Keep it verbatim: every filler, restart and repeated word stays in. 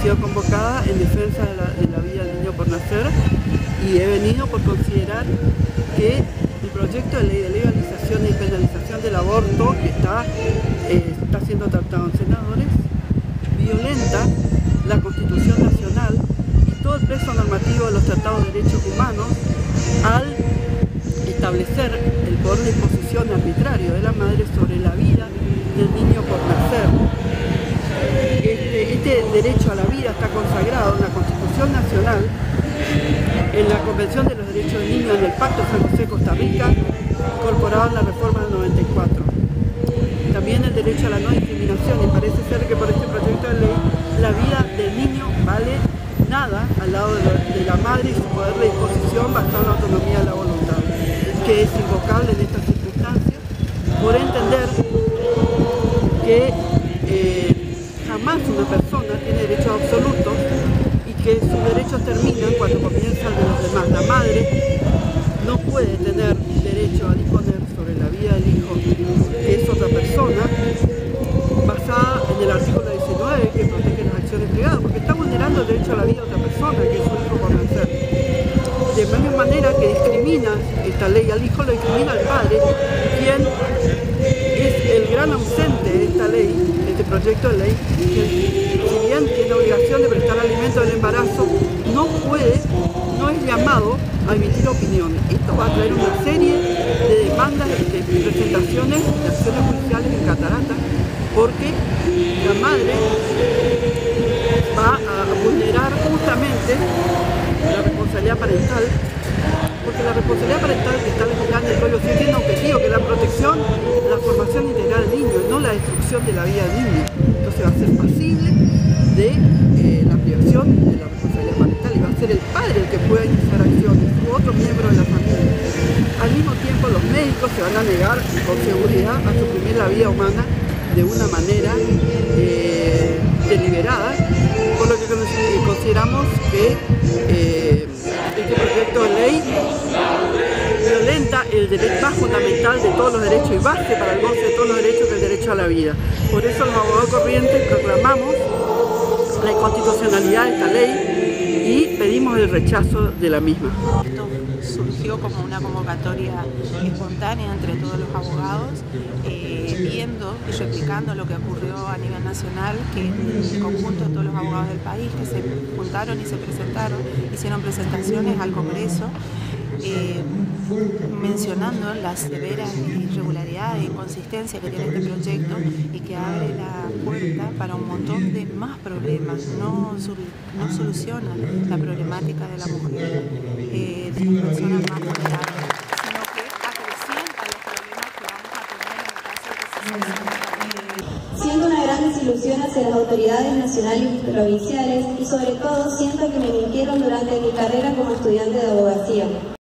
sido convocada en defensa de la, de la vida del niño por nacer y he venido por considerar que el proyecto de ley de legalización y penalización del aborto que está, eh, está siendo tratado en senadores violenta la Constitución Nacional y todo el peso normativo de los tratados de derechos humanos al establecer el poder de disposición arbitrario de la madre sobre la vida del niño por nacer. Este, este derecho a la vida está consagrado en la Constitución Nacional, en la Convención de los Derechos del Niño, en el Pacto San José-Costa Rica, incorporado en la reforma del noventa y cuatro. También el derecho a la no discriminación, y parece ser que por este proyecto de ley la vida del niño vale nada al lado de, lo, de la madre y su poder de disposición basado en la autonomía de la voluntad, que es invocable en estas circunstancias, por entender que eh, jamás una persona tiene derechos absolutos y que sus derechos terminan cuando comienzan de los demás. La madre no puede tener derecho a disponer sobre la vida del hijo, que es otra persona, basada en el artículo diecinueve que protege las acciones privadas, porque está vulnerando el derecho a la vida de otra persona, que es su hijo por nacer. De la misma manera que discrimina esta ley al hijo, lo discrimina al padre, quien es el gran ausente de esta ley, de este proyecto de ley, que si bien tiene obligación de prestar alimento al embarazo, no puede, no es llamado a emitir opinión. Esto va a traer una serie de demandas, de presentaciones, de acciones judiciales en catarata, porque la madre va a vulnerar justamente la responsabilidad parental, porque la responsabilidad parental que está legislando el Código Civil tiene un objetivo, que es la protección, la formación integral del niño, no la destrucción de la vida del niño. Entonces va a ser pasible de eh, la privación de la responsabilidad parental y va a ser el padre el que pueda iniciar acciones u otro miembro de la familia. Al mismo tiempo los médicos se van a negar con seguridad a suprimir la vida humana de una manera eh, deliberada, por lo que consideramos que eh, este proyecto de ley violenta el derecho más fundamental de todos los derechos y base para el goce de todos los derechos, que es el derecho a la vida. Por eso los abogados corrientes proclamamos la inconstitucionalidad de esta ley y pedimos el rechazo de la misma. Esto surgió como una convocatoria espontánea entre todos los abogados, eh, viendo y replicando lo que ocurrió a nivel nacional, que en conjunto todos los abogados del país que se juntaron y se presentaron, hicieron presentaciones al Congreso, eh, mencionando las severas irregularidades e inconsistencias que tiene este proyecto y que abre la puerta para un montón de más problemas. No, no soluciona la problemática de la mujer, eh, de las personas más vulnerables, sino que acrecienta los problemas que vamos a tener en el caso de que se suceda. Siento una gran desilusión hacia las autoridades nacionales y provinciales y sobre todo siento que me mintieron durante mi carrera como estudiante de abogacía.